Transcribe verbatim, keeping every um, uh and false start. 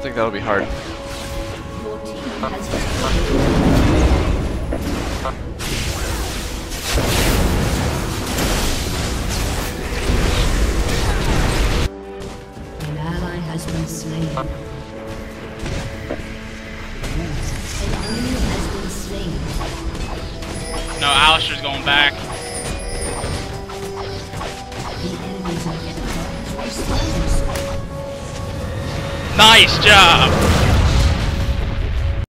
think that'll be hard. Your team has An ally has been slain. An enemy has been slain. No, Alistair's going back. The enemy's inhibitor has responded. Nice job!